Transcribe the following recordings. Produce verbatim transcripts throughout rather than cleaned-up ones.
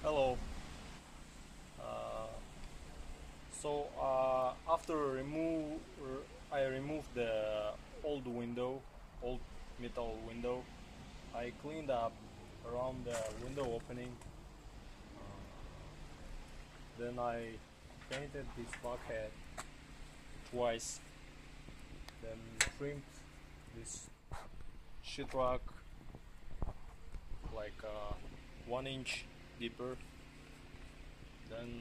Hello. Uh, so uh, after remove, I removed the old window, old metal window. I cleaned up around the window opening. Then I painted this bulkhead twice. Then trimmed this sheetrock like uh, one inch deeper. Then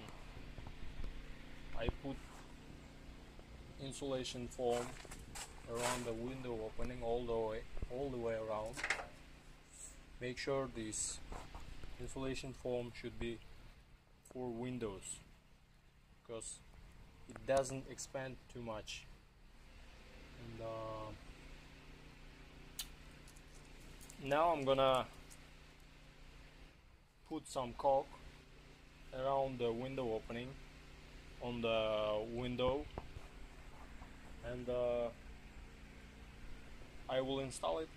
I put insulation foam around the window opening all the way all the way around. Make sure this insulation foam should be for windows because it doesn't expand too much. And uh, now I'm gonna put some caulk around the window opening on the window, and uh, I will install it.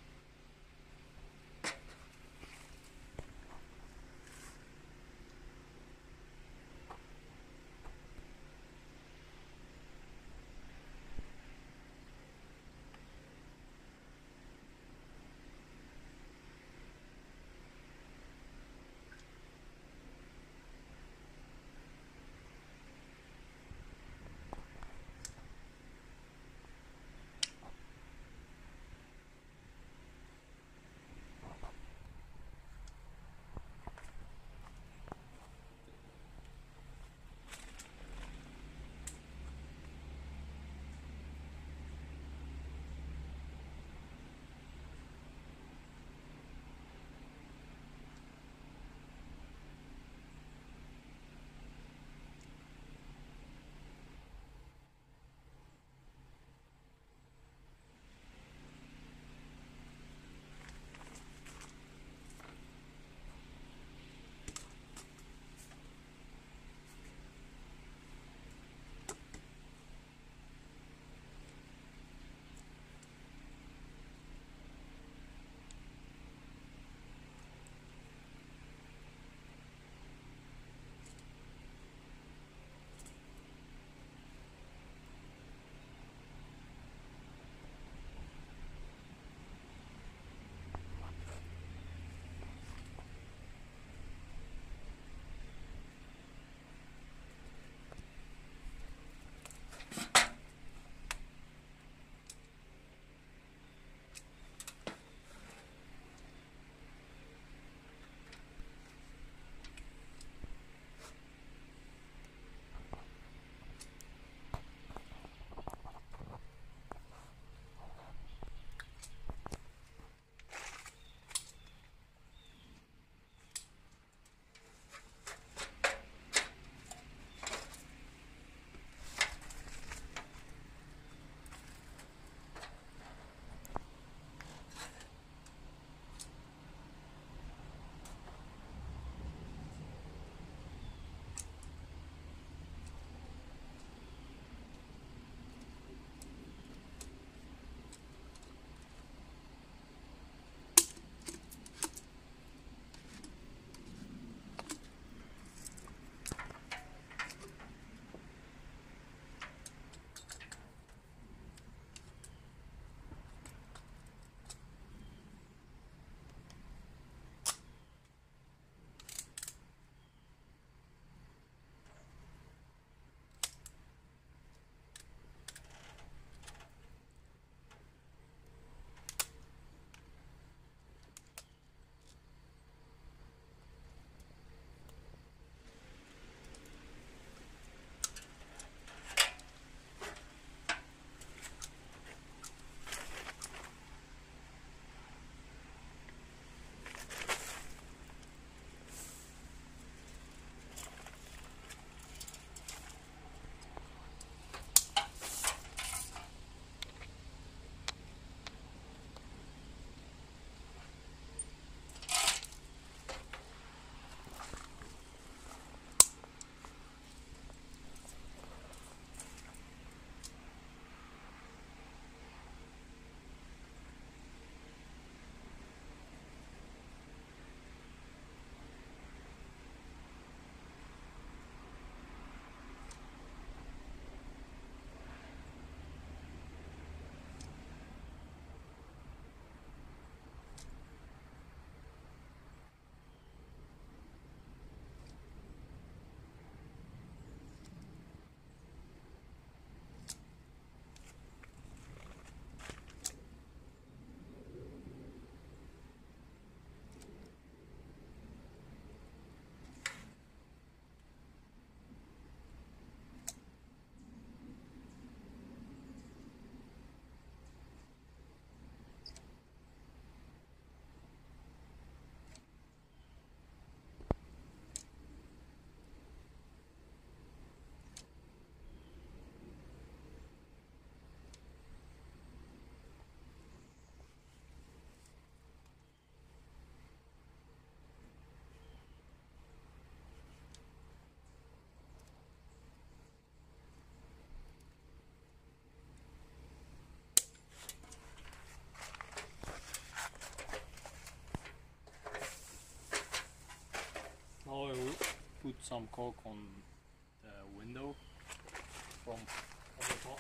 put some caulk on the window from on the top.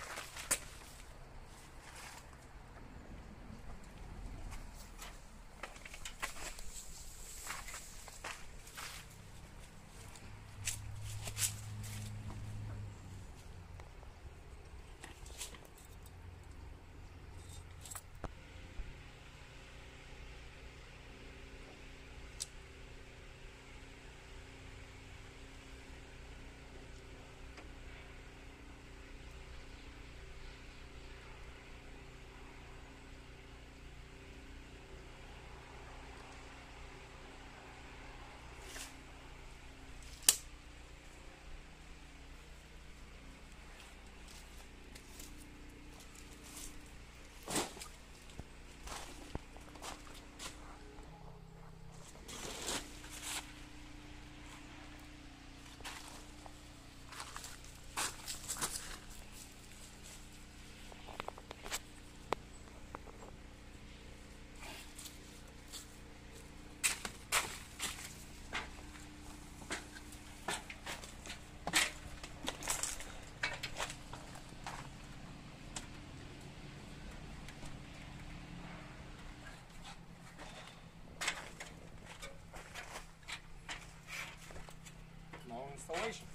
Installation.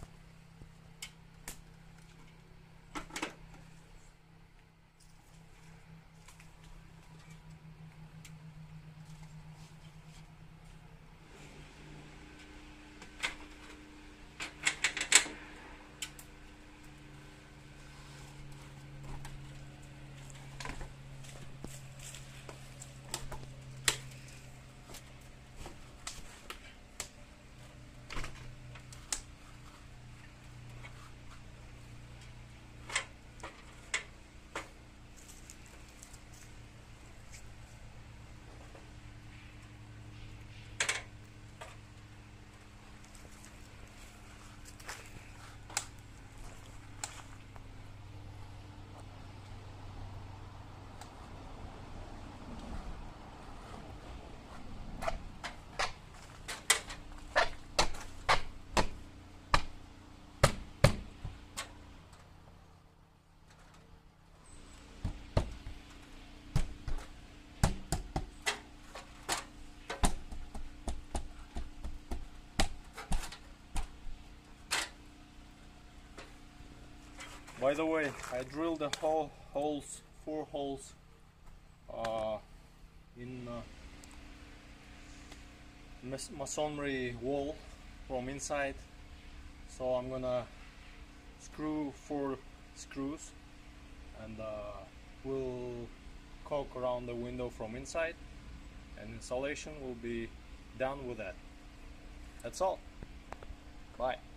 By the way, I drilled the whole holes, four holes uh, in uh, mas masonry wall from inside. So I'm gonna screw four screws and uh, we'll caulk around the window from inside, and installation will be done with that. That's all. Bye.